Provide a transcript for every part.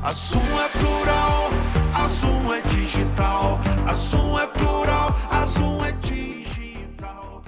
A Zoom é plural, a Zoom é digital. A Zoom é plural, a Zoom é digital.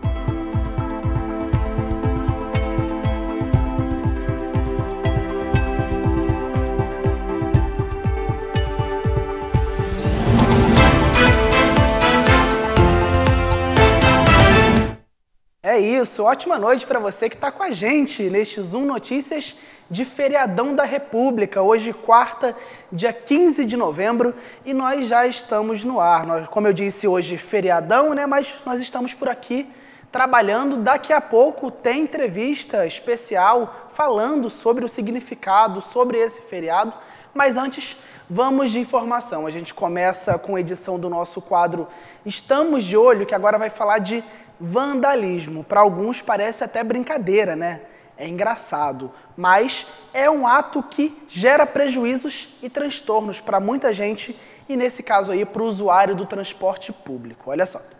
É isso, ótima noite para você que está com a gente neste Zoom Notícias de Feriadão da República, hoje quarta, dia 15 de novembro, e nós já estamos no ar. Como eu disse, hoje feriadão, né? Mas nós estamos por aqui trabalhando. Daqui a pouco tem entrevista especial falando sobre o significado, sobre esse feriado, mas antes vamos de informação. A gente começa com a edição do nosso quadro Estamos de Olho, que agora vai falar de vandalismo. Para alguns parece até brincadeira, né? É engraçado, mas é um ato que gera prejuízos e transtornos para muita gente e, nesse caso aí, para o usuário do transporte público. Olha só.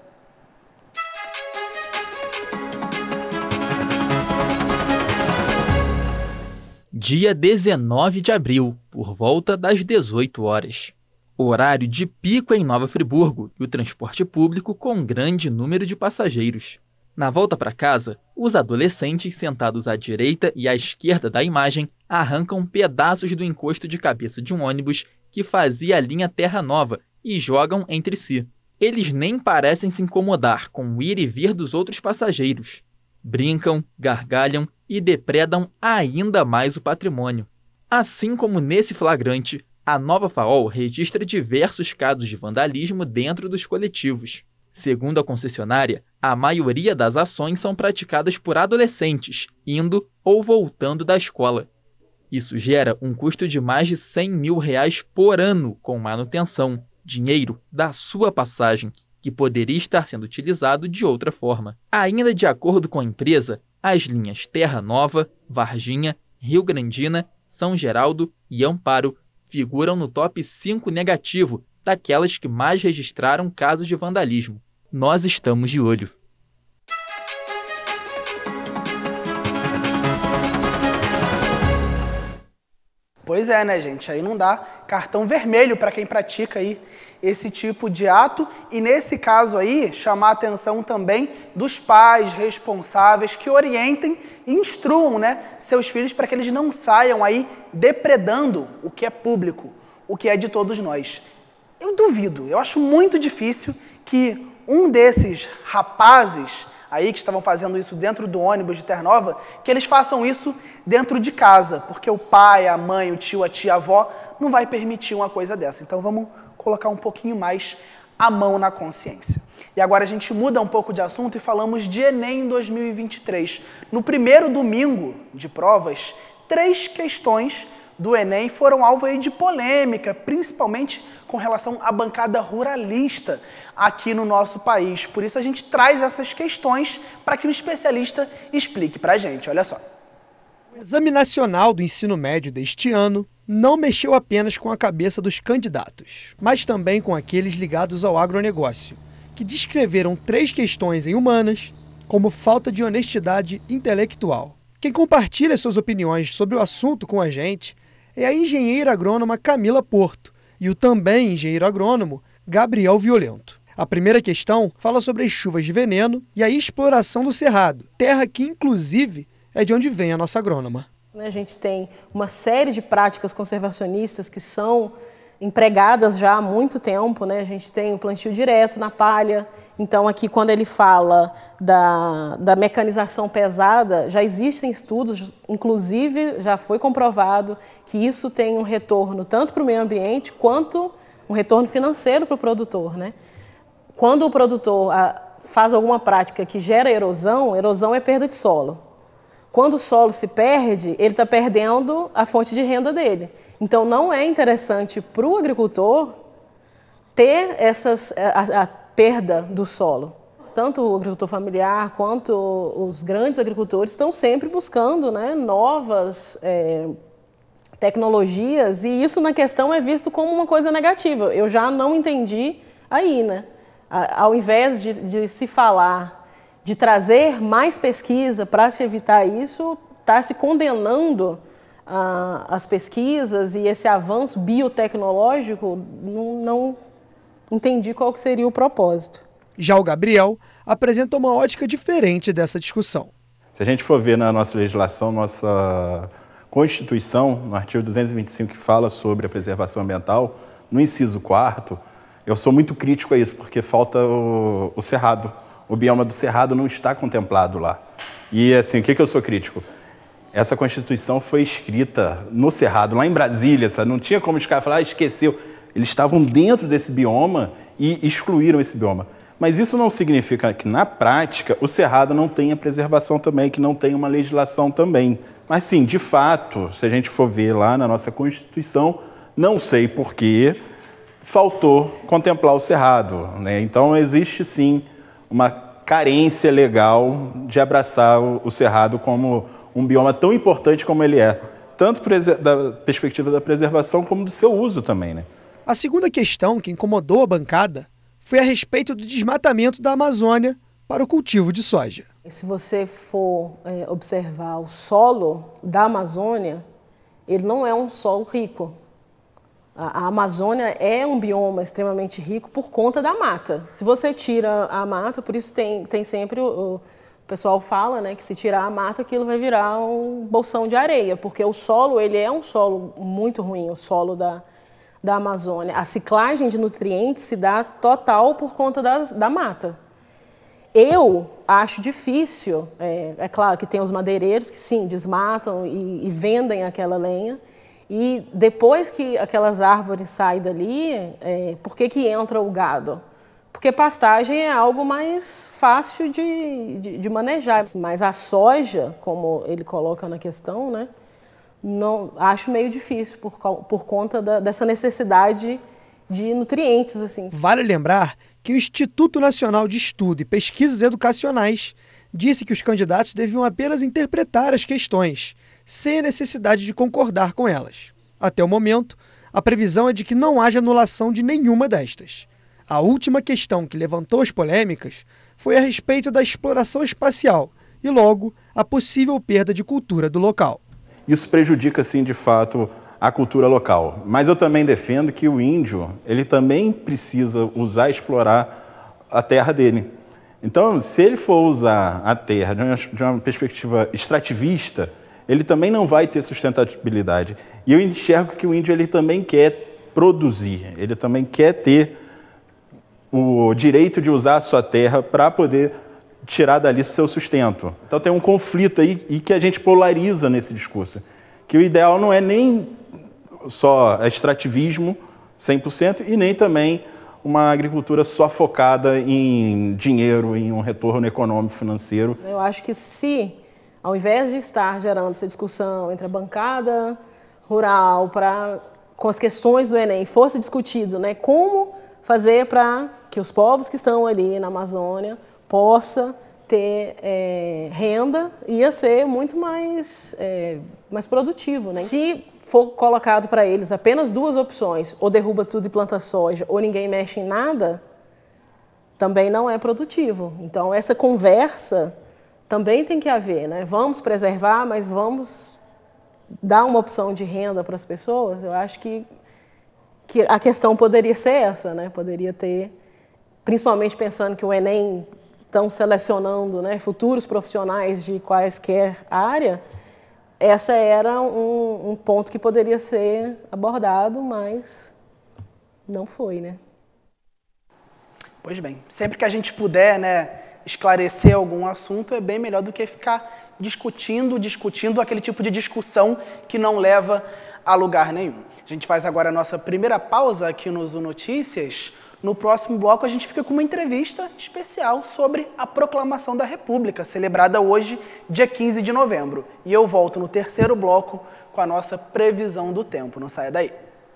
Dia 19 de abril, por volta das 18 horas. Horário de pico em Nova Friburgo e o transporte público com grande número de passageiros. Na volta para casa, os adolescentes sentados à direita e à esquerda da imagem arrancam pedaços do encosto de cabeça de um ônibus que fazia a linha Terra Nova e jogam entre si. Eles nem parecem se incomodar com o ir e vir dos outros passageiros. Brincam, gargalham e depredam ainda mais o patrimônio. Assim como nesse flagrante, a Nova FAOL registra diversos casos de vandalismo dentro dos coletivos. Segundo a concessionária, a maioria das ações são praticadas por adolescentes, indo ou voltando da escola. Isso gera um custo de mais de R$100 mil por ano com manutenção, dinheiro da sua passagem, que poderia estar sendo utilizado de outra forma. Ainda de acordo com a empresa, as linhas Terra Nova, Varginha, Rio Grandina, São Geraldo e Amparo figuram no top 5 negativo daquelas que mais registraram casos de vandalismo. Nós estamos de olho. Pois é, né, gente? Aí não dá cartão vermelho para quem pratica aí esse tipo de ato. E nesse caso aí, chamar a atenção também dos pais responsáveis que orientem e instruam, né, seus filhos para que eles não saiam aí depredando o que é público, o que é de todos nós. Eu duvido, eu acho muito difícil que um desses rapazes aí que estavam fazendo isso dentro do ônibus de Terra Nova, que eles façam isso dentro de casa, porque o pai, a mãe, o tio, a tia, a avó não vai permitir uma coisa dessa. Então vamos colocar um pouquinho mais a mão na consciência. E agora a gente muda um pouco de assunto e falamos de Enem 2023. No primeiro domingo de provas, 3 questões do Enem foram alvo aí de polêmica, principalmente com relação à bancada ruralista aqui no nosso país. Por isso a gente traz essas questões para que um especialista explique para a gente. Olha só. O Exame Nacional do Ensino Médio deste ano não mexeu apenas com a cabeça dos candidatos, mas também com aqueles ligados ao agronegócio, que descreveram 3 questões em humanas como falta de honestidade intelectual. Quem compartilha suas opiniões sobre o assunto com a gente é a engenheira agrônoma Camila Porto e o também engenheiro agrônomo Gabriel Violento. A primeira questão fala sobre as chuvas de veneno e a exploração do cerrado, terra que, inclusive, é de onde vem a nossa agrônoma. A gente tem uma série de práticas conservacionistas que são empregadas já há muito tempo, né? A gente tem o plantio direto na palha. Então, aqui, quando ele fala da mecanização pesada, já existem estudos, inclusive já foi comprovado que isso tem um retorno tanto para o meio ambiente quanto um retorno financeiro para o produtor, né? Quando o produtor faz alguma prática que gera erosão, erosão é perda de solo. Quando o solo se perde, ele está perdendo a fonte de renda dele. Então, não é interessante para o agricultor ter a perda do solo. Tanto o agricultor familiar quanto os grandes agricultores estão sempre buscando, né, novas tecnologias, e isso na questão é visto como uma coisa negativa. Eu já não entendi aí, né? Ao invés de se falar, de trazer mais pesquisa para se evitar isso, está se condenando as pesquisas e esse avanço biotecnológico, não entendi qual que seria o propósito. Já o Gabriel apresenta uma ótica diferente dessa discussão. Se a gente for ver na nossa legislação, nossa Constituição, no artigo 225, que fala sobre a preservação ambiental, no inciso 4º, eu sou muito crítico a isso, porque falta o cerrado. O bioma do cerrado não está contemplado lá. E assim, o que eu sou crítico? Essa Constituição foi escrita no cerrado, lá em Brasília, sabe? Não tinha como os caras falar, esqueceu. Eles estavam dentro desse bioma e excluíram esse bioma. Mas isso não significa que, na prática, o cerrado não tenha preservação também, que não tenha uma legislação também. Mas sim, de fato, se a gente for ver lá na nossa Constituição, não sei por que faltou contemplar o cerrado, né? Então existe sim uma carência legal de abraçar o cerrado como um bioma tão importante como ele é, tanto da perspectiva da preservação como do seu uso também, né? A segunda questão que incomodou a bancada foi a respeito do desmatamento da Amazônia para o cultivo de soja. Se você for observar o solo da Amazônia, ele não é um solo rico. A Amazônia é um bioma extremamente rico por conta da mata. Se você tira a mata, por isso tem sempre o pessoal fala, né, que se tirar a mata, aquilo vai virar um bolsão de areia, porque o solo ele é um solo muito ruim, o solo da Amazônia. A ciclagem de nutrientes se dá total por conta da mata. Eu acho difícil, é claro que tem os madeireiros que sim, desmatam e vendem aquela lenha, e depois que aquelas árvores saem dali, por que entra o gado? Porque pastagem é algo mais fácil de manejar, mas a soja, como ele coloca na questão, né, não, acho meio difícil por conta dessa necessidade de nutrientes, assim. Vale lembrar que o Instituto Nacional de Estudo e Pesquisas Educacionais disse que os candidatos deviam apenas interpretar as questões, sem a necessidade de concordar com elas. Até o momento, a previsão é de que não haja anulação de nenhuma destas. A última questão que levantou as polêmicas foi a respeito da exploração espacial e, logo, a possível perda de cultura do local. Isso prejudica, sim, de fato, a cultura local. Mas eu também defendo que o índio, ele também precisa usar e explorar a terra dele. Então, se ele for usar a terra de uma perspectiva extrativista, ele também não vai ter sustentabilidade. E eu enxergo que o índio ele também quer produzir, ele também quer ter o direito de usar a sua terra para poder tirar dali seu sustento. Então tem um conflito aí e que a gente polariza nesse discurso, que o ideal não é nem só extrativismo 100% e nem também uma agricultura só focada em dinheiro, em um retorno econômico, financeiro. Eu acho que se, ao invés de estar gerando essa discussão entre a bancada rural com as questões do Enem, fosse discutido, né, como fazer para que os povos que estão ali na Amazônia possa ter renda, ia ser muito mais produtivo, né? Se for colocado para eles apenas duas opções, ou derruba tudo e planta soja, ou ninguém mexe em nada, também não é produtivo. Então, essa conversa também tem que haver, né? Vamos preservar, mas vamos dar uma opção de renda para as pessoas. Eu acho que a questão poderia ser essa, né? Poderia ter, principalmente pensando que o Enem estão selecionando, né, futuros profissionais de quaisquer área, essa era um ponto que poderia ser abordado, mas não foi, né? Pois bem, sempre que a gente puder, né, esclarecer algum assunto, é bem melhor do que ficar discutindo aquele tipo de discussão que não leva a lugar nenhum. A gente faz agora a nossa primeira pausa aqui no Zoo Notícias. No próximo bloco, a gente fica com uma entrevista especial sobre a Proclamação da República, celebrada hoje, dia 15 de novembro. E eu volto no terceiro bloco com a nossa previsão do tempo. Não saia daí.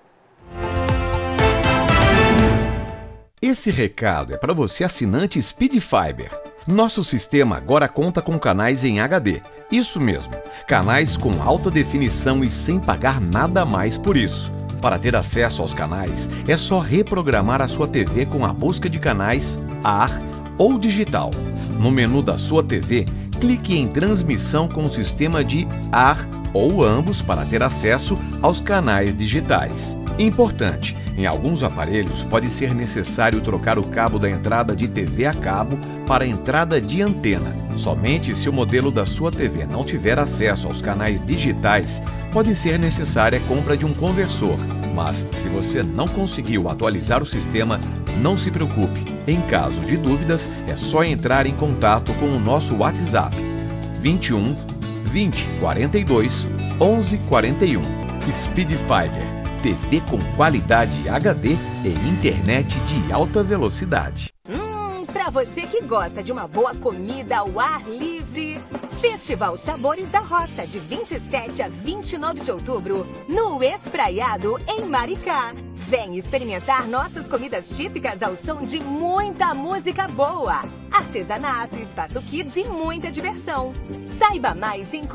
Esse recado é para você assinante Speed Fiber. Nosso sistema agora conta com canais em HD. Isso mesmo, canais com alta definição e sem pagar nada mais por isso. Para ter acesso aos canais, é só reprogramar a sua TV com a busca de canais AR ou digital. No menu da sua TV, clique em transmissão com o sistema de AR ou ambos para ter acesso aos canais digitais. Importante, em alguns aparelhos pode ser necessário trocar o cabo da entrada de TV a cabo para a entrada de antena. Somente se o modelo da sua TV não tiver acesso aos canais digitais, pode ser necessária a compra de um conversor. Mas se você não conseguiu atualizar o sistema, não se preocupe. Em caso de dúvidas, é só entrar em contato com o nosso WhatsApp 21 20 42 11 41. Speed Fiber, TV com qualidade HD e internet de alta velocidade. Para você que gosta de uma boa comida ao ar livre, Festival Sabores da Roça, de 27 a 29 de outubro, no Espraiado, em Maricá. Vem experimentar nossas comidas típicas ao som de muita música boa, artesanato, espaço kids e muita diversão. Saiba mais em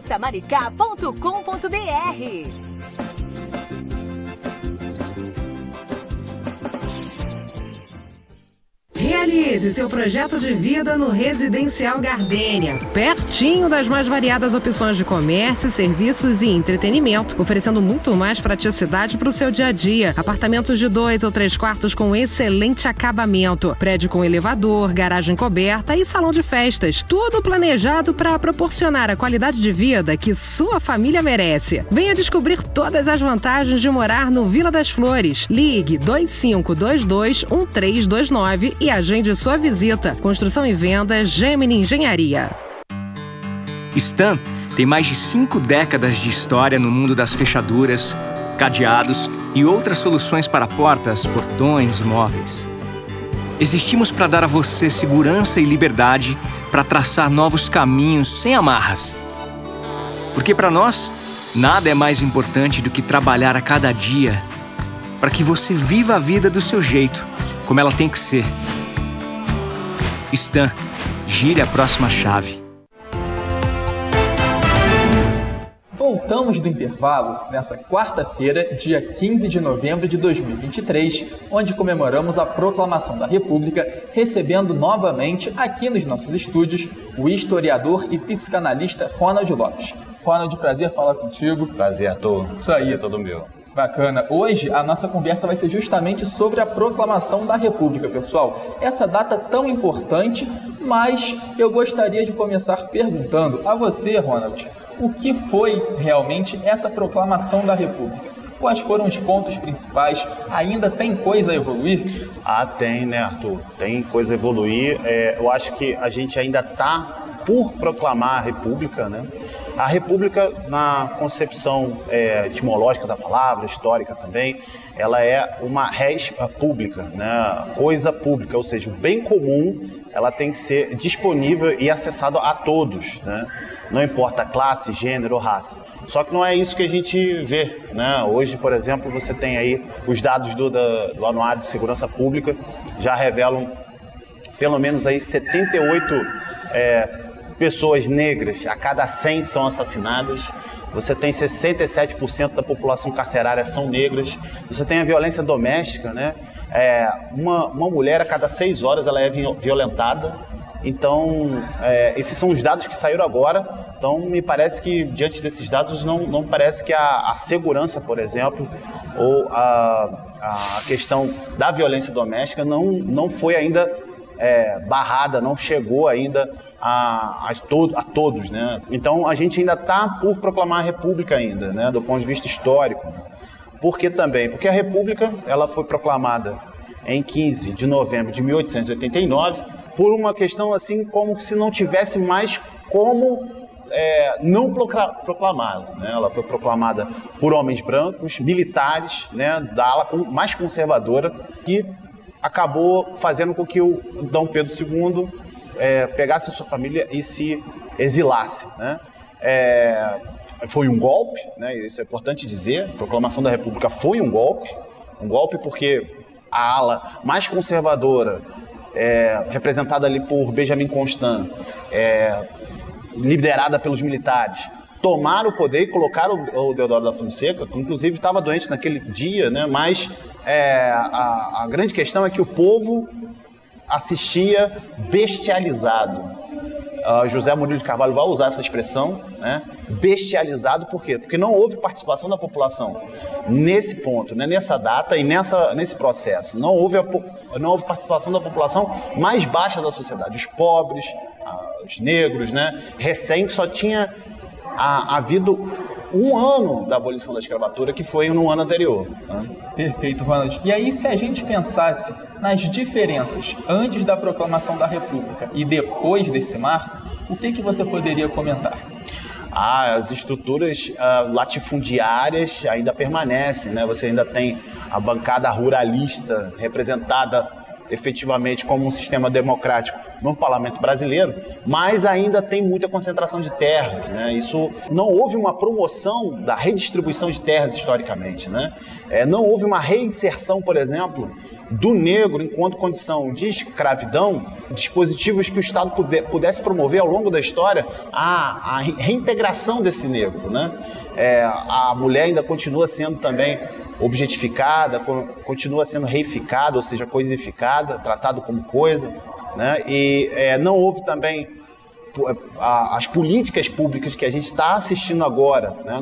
conheçamaricá.com.br. Realize seu projeto de vida no Residencial Gardênia, pertinho das mais variadas opções de comércio, serviços e entretenimento, oferecendo muito mais praticidade para o seu dia a dia. Apartamentos de 2 ou 3 quartos com excelente acabamento, prédio com elevador, garagem coberta e salão de festas, tudo planejado para proporcionar a qualidade de vida que sua família merece. Venha descobrir todas as vantagens de morar no Vila das Flores. Ligue 2522-1329 e agende sua visita. Construção e venda Gemini Engenharia. Stan tem mais de 5 décadas de história no mundo das fechaduras, cadeados e outras soluções para portas, portões e móveis. Existimos para dar a você segurança e liberdade para traçar novos caminhos sem amarras. Porque para nós, nada é mais importante do que trabalhar a cada dia para que você viva a vida do seu jeito, como ela tem que ser. Stan, gire a próxima chave. Voltamos do intervalo nessa quarta-feira, dia 15 de novembro de 2023, onde comemoramos a Proclamação da República, recebendo novamente aqui nos nossos estúdios o historiador e psicanalista Ronald Lopes. Ronald, prazer falar contigo. Prazer, Arthur. Isso aí. Prazer todo meu. Bacana. Hoje a nossa conversa vai ser justamente sobre a Proclamação da República, pessoal. Essa data tão importante, mas eu gostaria de começar perguntando a você, Ronald, o que foi realmente essa Proclamação da República? Quais foram os pontos principais? Ainda tem coisa a evoluir? Tem, né, Arthur? Tem coisa a evoluir. Eu acho que a gente ainda está por proclamar a República, né? A República, na concepção etimológica da palavra, histórica também, ela é uma res pública, né? Coisa pública, ou seja, o bem comum, ela tem que ser disponível e acessado a todos, né? Não importa classe, gênero ou raça. Só que não é isso que a gente vê, né? Hoje, por exemplo, você tem aí os dados do Anuário de Segurança Pública, já revelam pelo menos aí 78 pessoas negras a cada 100 são assassinadas. Você tem 67% da população carcerária são negras. Você tem a violência doméstica, né? Uma mulher a cada 6 horas ela é violentada. Então, esses são os dados que saíram agora. Então, me parece que, diante desses dados, não parece que a segurança, por exemplo, ou a questão da violência doméstica não foi ainda barrada, não chegou ainda a todos, né? Então, a gente ainda está por proclamar a República ainda, né? Do ponto de vista histórico. Por que também? Porque a República ela foi proclamada em 15 de novembro de 1889 por uma questão assim como se não tivesse mais como não proclamá-la, né? Ela foi proclamada por homens brancos, militares, né? Da ala mais conservadora, que acabou fazendo com que o Dom Pedro II pegasse sua família e se exilasse, né? Foi um golpe, né? Isso é importante dizer, a proclamação da República foi um golpe porque a ala mais conservadora, representada ali por Benjamin Constant, liderada pelos militares, tomaram o poder e colocaram o Deodoro da Fonseca, que inclusive estava doente naquele dia, né? Mas a grande questão é que o povo assistia bestializado José Murilo de Carvalho vai usar essa expressão, né? Bestializado, por quê? Porque não houve participação da população nesse ponto, né? Nessa data e nesse processo. Não houve participação da população mais baixa da sociedade, os pobres, os negros, né? Recém só tinha havido 1 ano da abolição da escravatura, que foi no ano anterior. Né? Perfeito, Ronald. E aí, se a gente pensasse nas diferenças antes da proclamação da República e depois desse marco, o que você poderia comentar? As estruturas latifundiárias ainda permanecem, né? Você ainda tem a bancada ruralista representada efetivamente como um sistema democrático no parlamento brasileiro, mas ainda tem muita concentração de terras, né? Isso não houve uma promoção da redistribuição de terras historicamente, né? Não houve uma reinserção, por exemplo, do negro enquanto condição de escravidão, dispositivos que o Estado pudesse promover ao longo da história a reintegração desse negro, né? A mulher ainda continua sendo também objetificada, continua sendo reificada, ou seja, coisificada, tratado como coisa, né? E não houve também as políticas públicas que a gente está assistindo agora, né?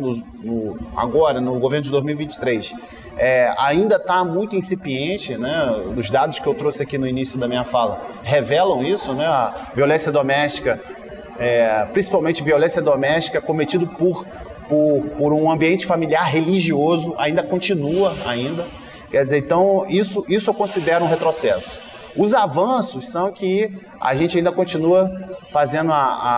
No governo de 2023, ainda está muito incipiente, né? Os dados que eu trouxe aqui no início da minha fala revelam isso, né? A violência doméstica, principalmente violência doméstica cometida por um ambiente familiar religioso, ainda continua ainda. Quer dizer, então, isso eu considero um retrocesso. Os avanços são que a gente ainda continua fazendo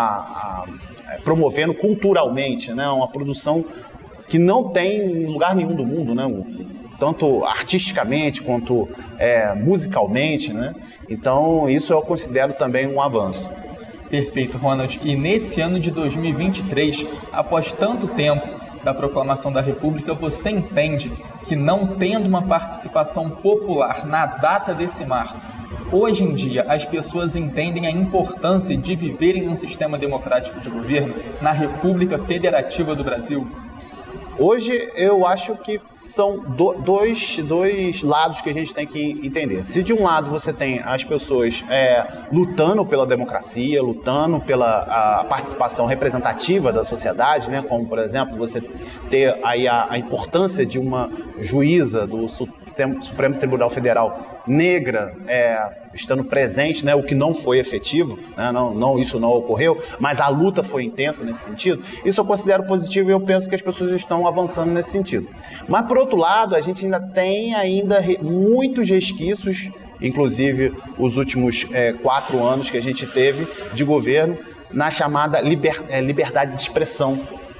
promovendo culturalmente, né, uma produção que não tem em lugar nenhum do mundo, né, tanto artisticamente quanto musicalmente, né? Então, isso eu considero também um avanço. Perfeito, Ronald. E nesse ano de 2023, após tanto tempo da proclamação da República, você entende que não tendo uma participação popular na data desse marco, hoje em dia as pessoas entendem a importância de viverem num sistema democrático de governo na República Federativa do Brasil? Hoje eu acho que são dois lados que a gente tem que entender. Se de um lado você tem as pessoas lutando pela democracia, lutando pela participação representativa da sociedade, né? Como por exemplo você ter aí a importância de uma juíza do Supremo Tribunal Federal negra estando presente, né, o que não foi efetivo, né, isso não ocorreu, mas a luta foi intensa nesse sentido. Isso eu considero positivo e eu penso que as pessoas estão avançando nesse sentido. Mas, por outro lado, a gente ainda tem muitos resquícios, inclusive os últimos 4 anos que a gente teve de governo, na chamada liberdade de expressão.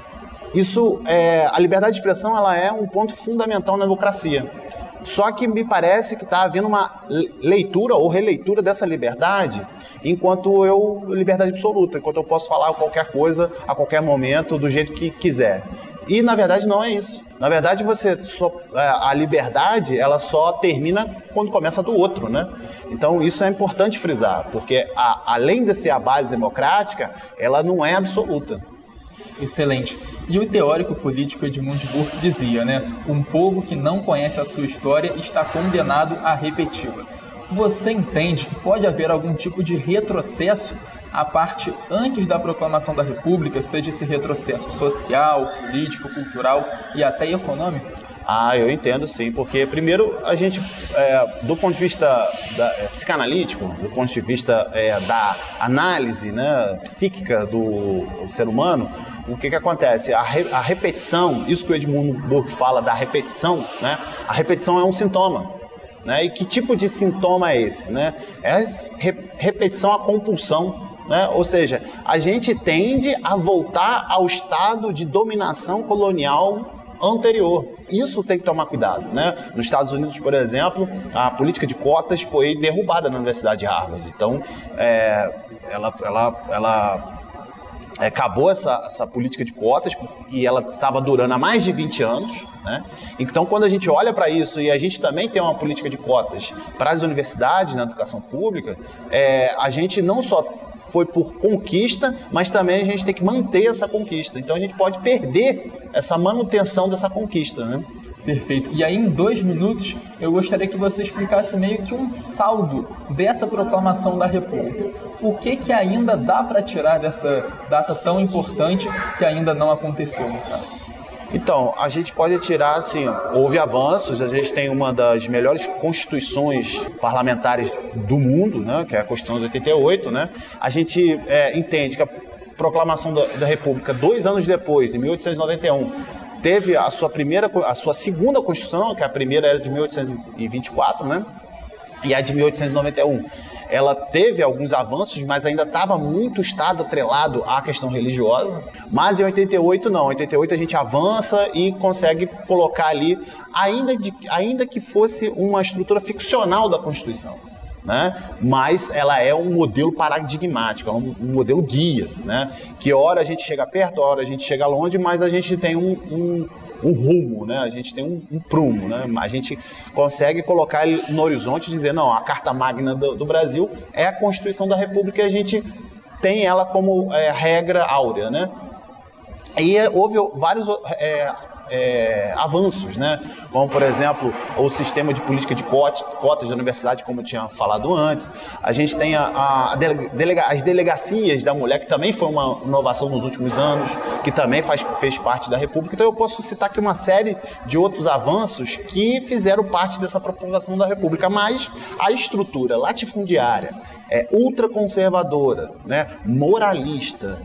A liberdade de expressão ela é um ponto fundamental na democracia. Só que me parece que está havendo uma leitura ou releitura dessa liberdade enquanto liberdade absoluta, enquanto eu posso falar qualquer coisa a qualquer momento, do jeito que quiser. E, na verdade, não é isso. Na verdade, a liberdade ela só termina quando começa do outro, né? Então, isso é importante frisar, porque além de ser a base democrática, ela não é absoluta. Excelente. E o teórico político Edmund Burke dizia, né? Um povo que não conhece a sua história está condenado a repeti-la. Você entende que pode haver algum tipo de retrocesso à parte antes da proclamação da República, seja esse retrocesso social, político, cultural e até econômico? Eu entendo sim, porque primeiro a gente, do ponto de vista psicanalítico, do ponto de vista da análise, né, psíquica do ser humano, o que acontece? A repetição, isso que o Edmund Burke fala da repetição, né, a repetição é um sintoma. Né, e que tipo de sintoma é esse? Né? Repetição à compulsão. Né? Ou seja, a gente tende a voltar ao estado de dominação colonial anterior. Isso tem que tomar cuidado, né? Nos Estados Unidos, por exemplo, a política de cotas foi derrubada na Universidade de Harvard. Então, ela acabou essa política de cotas e ela estava durando há mais de 20 anos, né? Então, quando a gente olha para isso e a gente também tem uma política de cotas para as universidades na educação pública, a gente não só foi por conquista, mas também a gente tem que manter essa conquista. Então a gente pode perder essa manutenção dessa conquista, né? Perfeito. E aí, em 2 minutos, eu gostaria que você explicasse meio que um saldo dessa proclamação da República. O que ainda dá para tirar dessa data tão importante que ainda não aconteceu, no caso? Então, a gente pode tirar, assim, houve avanços, a gente tem uma das melhores constituições parlamentares do mundo, né, que é a Constituição de 88, né? A gente entende que a proclamação da República, 2 anos depois, em 1891, teve a sua segunda Constituição, que a primeira era de 1824, né? E a de 1891. Ela teve alguns avanços, mas ainda estava muito Estado atrelado à questão religiosa. Mas em 88 não, em 88 a gente avança e consegue colocar ali, ainda que fosse uma estrutura ficcional da Constituição, né? Mas ela é um modelo paradigmático, é um modelo guia, né? Que hora a gente chega perto, hora a gente chega longe, mas a gente tem um rumo, né? A gente tem um prumo, né? A gente consegue colocar ele no horizonte e dizer, não, a Carta Magna do Brasil é a Constituição da República e a gente tem ela como regra áurea, né? E houve vários avanços, né? Como, por exemplo, o sistema de política de cotas da universidade, como eu tinha falado antes. A gente tem as delegacias da mulher, que também foi uma inovação nos últimos anos, que também fez parte da República. Então eu posso citar aqui uma série de outros avanços que fizeram parte dessa propagação da República, mas a estrutura latifundiária, ultraconservadora, né? Moralista,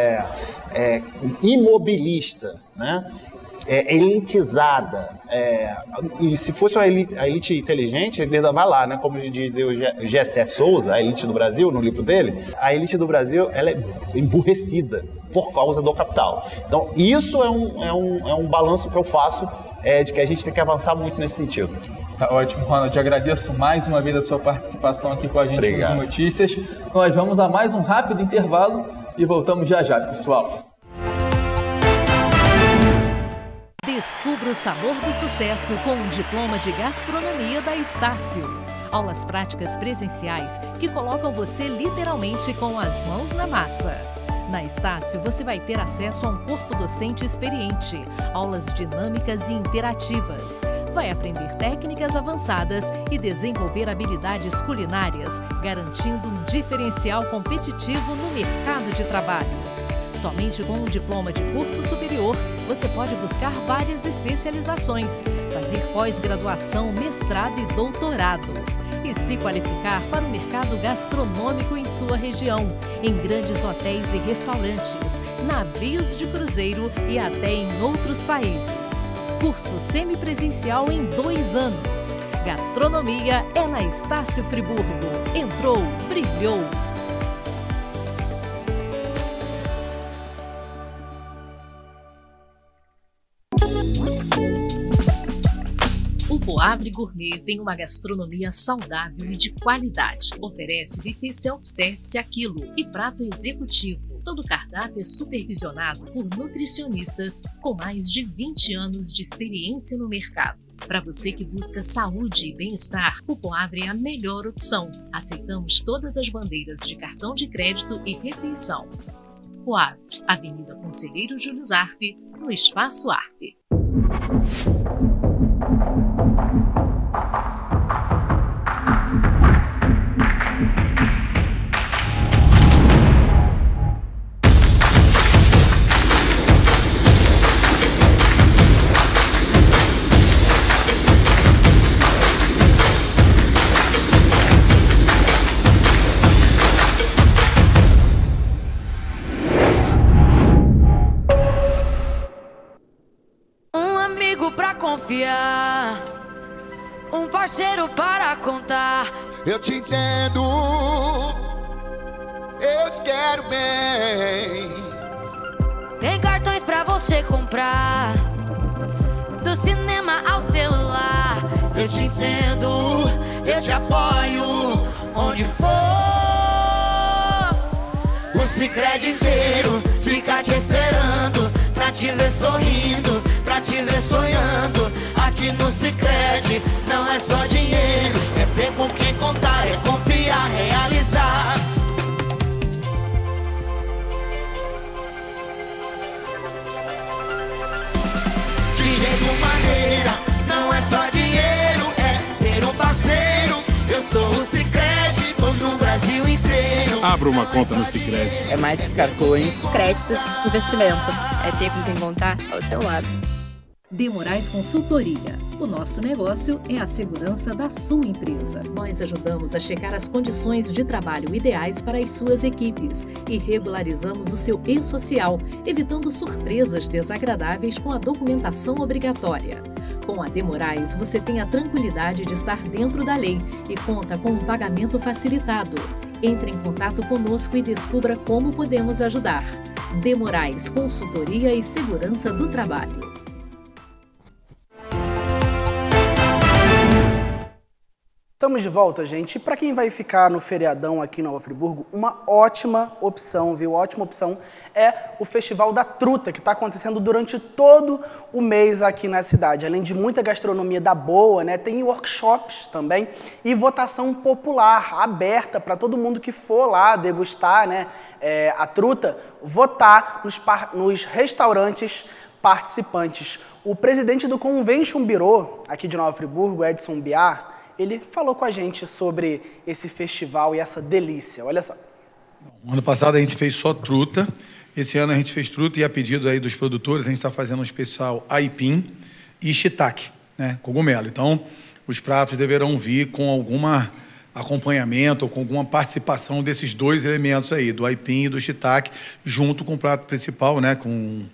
imobilista, né? Elitizada, e se fosse a elite inteligente, ele ainda vai lá, né? Como diz o Gessé Souza, a elite do Brasil, no livro dele, a elite do Brasil ela é emburrecida por causa do capital. Então, isso é um balanço que eu faço de que a gente tem que avançar muito nesse sentido. Tá ótimo, Ronald. Agradeço mais uma vez a sua participação aqui com a gente nas notícias. Nós vamos a mais um rápido intervalo e voltamos já já, pessoal. Descubra o sabor do sucesso com um diploma de gastronomia da Estácio. Aulas práticas presenciais que colocam você literalmente com as mãos na massa. Na Estácio, você vai ter acesso a um corpo docente experiente, aulas dinâmicas e interativas. Vai aprender técnicas avançadas e desenvolver habilidades culinárias, garantindo um diferencial competitivo no mercado de trabalho. Somente com um diploma de curso superior, você pode buscar várias especializações, fazer pós-graduação, mestrado e doutorado. E se qualificar para o mercado gastronômico em sua região, em grandes hotéis e restaurantes, navios de cruzeiro e até em outros países. Curso semipresencial em 2 anos. Gastronomia é na Estácio Friburgo. Entrou, brilhou. O Poavre Gourmet tem uma gastronomia saudável e de qualidade. Oferece buffet self-service a quilo e prato executivo. Todo o cardápio é supervisionado por nutricionistas com mais de 20 anos de experiência no mercado. Para você que busca saúde e bem-estar, o Poavre é a melhor opção. Aceitamos todas as bandeiras de cartão de crédito e refeição. Poavre, Avenida Conselheiro Júlio Zarpe, no Espaço Arpe. Confiar, um parceiro para contar. Eu te entendo, eu te quero bem. Tem cartões pra você comprar, do cinema ao celular. Eu te entendo, eu te apoio, onde for. O Sicredi inteiro fica te esperando, pra te ver sorrindo, pra te ver sonhando. Aqui no Sicredi não é só dinheiro, é ter com quem contar, é confiar, realizar. De jeito maneira, abra uma conta no Sicredi. É mais que cartões, créditos, investimentos. É ter com quem contar ao seu lado. De Moraes Consultoria. O nosso negócio é a segurança da sua empresa. Nós ajudamos a checar as condições de trabalho ideais para as suas equipes e regularizamos o seu e-social, evitando surpresas desagradáveis com a documentação obrigatória. Com a De Moraes, você tem a tranquilidade de estar dentro da lei e conta com um pagamento facilitado. Entre em contato conosco e descubra como podemos ajudar. De Moraes Consultoria e Segurança do Trabalho. Estamos de volta, gente. E para quem vai ficar no feriadão aqui em Nova Friburgo, uma ótima opção, viu? Ótima opção é o Festival da Truta, que está acontecendo durante todo o mês aqui na cidade. Além de muita gastronomia da boa, né? Tem workshops também e votação popular aberta para todo mundo que for lá degustar, né? A truta, votar nos restaurantes participantes. O presidente do Convention Bureau aqui de Nova Friburgo, Edson Biar, ele falou com a gente sobre esse festival e essa delícia. Olha só. Ano passado a gente fez só truta. Esse ano a gente fez truta e a pedido aí dos produtores a gente está fazendo um especial aipim e shiitake, né, cogumelo. Então os pratos deverão vir com algum acompanhamento ou com alguma participação desses dois elementos aí, do aipim e do shiitake, junto com o prato principal, né, com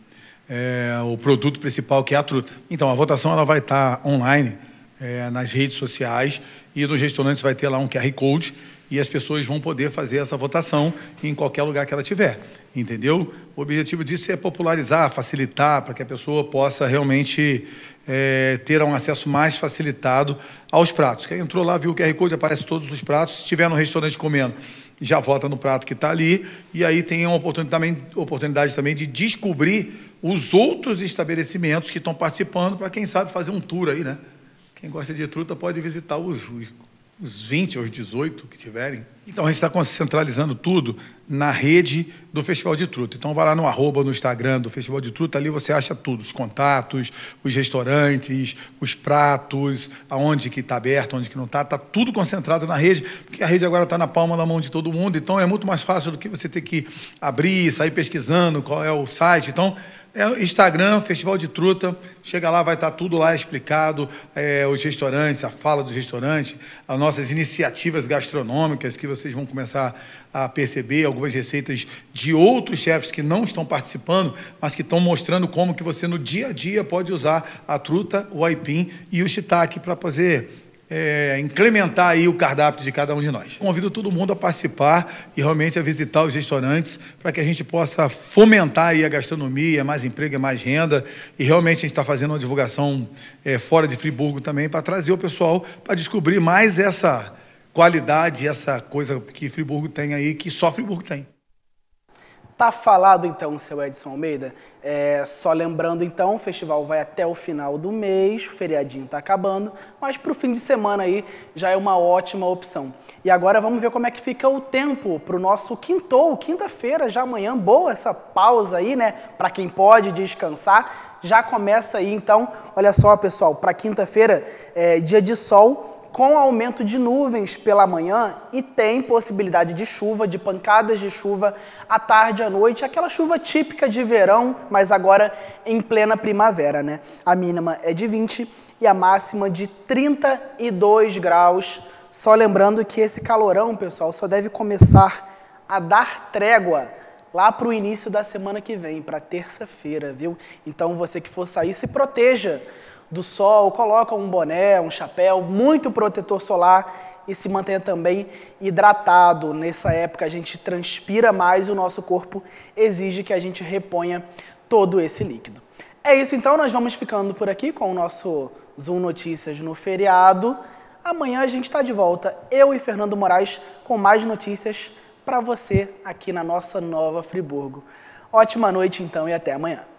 o produto principal que é a truta. Então a votação ela vai estar online nas redes sociais e nos restaurantes vai ter lá um QR Code e as pessoas vão poder fazer essa votação em qualquer lugar que ela tiver, entendeu? O objetivo disso é popularizar, facilitar, para que a pessoa possa realmente ter um acesso mais facilitado aos pratos. Quem entrou lá, viu o QR Code, aparece todos os pratos, se estiver no restaurante comendo, já vota no prato que está ali, e aí tem uma oportunidade também de descobrir os outros estabelecimentos que estão participando, para quem sabe fazer um tour aí, né? Quem gosta de truta pode visitar os 20 ou os 18 que tiverem. Então, a gente está centralizando tudo na rede do Festival de Truta. Então, vai lá no @ no Instagram do Festival de Truta, ali você acha tudo, os contatos, os restaurantes, os pratos, aonde que está aberto, onde que não está tudo concentrado na rede, porque a rede agora está na palma da mão de todo mundo, então é muito mais fácil do que você ter que abrir, sair pesquisando qual é o site. Então, Instagram, Festival de Truta, chega lá, vai estar tudo lá explicado, os restaurantes, a fala dos restaurantes, as nossas iniciativas gastronômicas, que vocês vão começar a perceber, algumas receitas de outros chefes que não estão participando, mas que estão mostrando como que você no dia a dia pode usar a truta, o aipim e o shiitake para fazer incrementar aí o cardápio de cada um de nós. Convido todo mundo a participar e realmente a visitar os restaurantes para que a gente possa fomentar aí a gastronomia, mais emprego, mais renda, e realmente a gente está fazendo uma divulgação fora de Friburgo também para trazer o pessoal para descobrir mais essa qualidade, essa coisa que Friburgo tem aí, que só Friburgo tem. Tá falado então, seu Edson Almeida. Só lembrando então, o festival vai até o final do mês, o feriadinho tá acabando, mas para o fim de semana aí já é uma ótima opção. E agora vamos ver como é que fica o tempo para o nosso quinta-feira, já amanhã. Boa essa pausa aí, né? Para quem pode descansar, já começa aí então. Olha só, pessoal, para quinta-feira dia de sol, com aumento de nuvens pela manhã e tem possibilidade de chuva, de pancadas de chuva à tarde e à noite, aquela chuva típica de verão, mas agora em plena primavera, né? A mínima é de 20 e a máxima de 32 graus. Só lembrando que esse calorão, pessoal, só deve começar a dar trégua lá para o início da semana que vem, para terça-feira, viu? Então você que for sair, se proteja do sol, coloca um boné, um chapéu, muito protetor solar e se mantenha também hidratado. Nessa época a gente transpira mais e o nosso corpo exige que a gente reponha todo esse líquido. É isso então, nós vamos ficando por aqui com o nosso Zoom Notícias no feriado. Amanhã a gente está de volta, eu e Fernando Moraes, com mais notícias para você aqui na nossa Nova Friburgo. Ótima noite então e até amanhã.